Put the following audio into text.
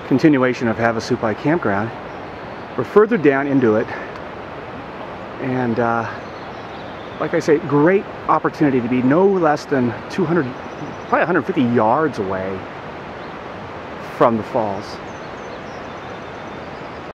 continuation of Havasu Campground. We're further down into it, and like I say, great opportunity to be no less than 200, probably 150 yards away from the falls.